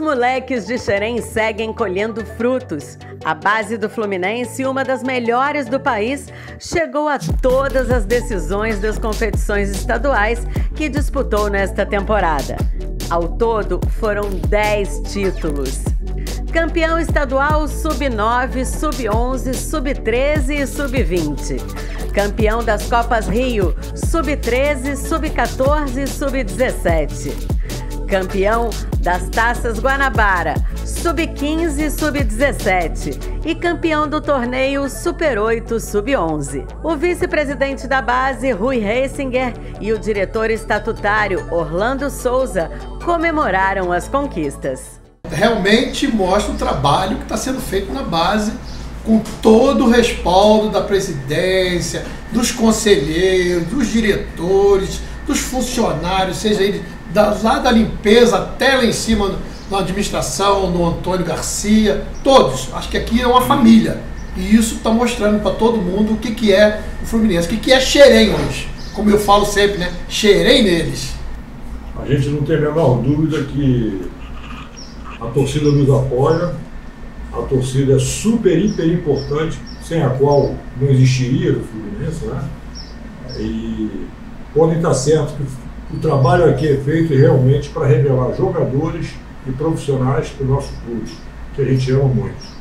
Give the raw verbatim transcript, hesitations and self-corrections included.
moleques de Xerém seguem colhendo frutos. A base do Fluminense, uma das melhores do país, chegou a todas as decisões das competições estaduais que disputou nesta temporada. Ao todo, foram dez títulos. Campeão estadual sub nove, sub onze, sub treze e sub vinte. Campeão das Copas Rio, sub treze, sub quatorze e sub dezessete. Campeão das Taças Guanabara, sub quinze e sub dezessete. E campeão do torneio super oito, sub onze. O vice-presidente da base, Rui Reisinger, e o diretor estatutário, Orlando Souza, comemoraram as conquistas. Realmente mostra o trabalho que está sendo feito na base, com todo o respaldo da presidência, dos conselheiros, dos diretores, dos funcionários, seja ele da, lá da limpeza até lá em cima na administração, no Antônio Garcia, todos. Acho que aqui é uma família. E isso está mostrando para todo mundo o que, que é o Fluminense, o que, que é Xerém hoje. Como eu falo sempre, né? Xerém neles. A gente não tem a menor dúvida que a torcida nos apoia, a torcida é super, hiper importante, sem a qual não existiria o Fluminense, né? E podem estar certos que o trabalho aqui é feito realmente para revelar jogadores e profissionais para o nosso clube, que a gente ama muito.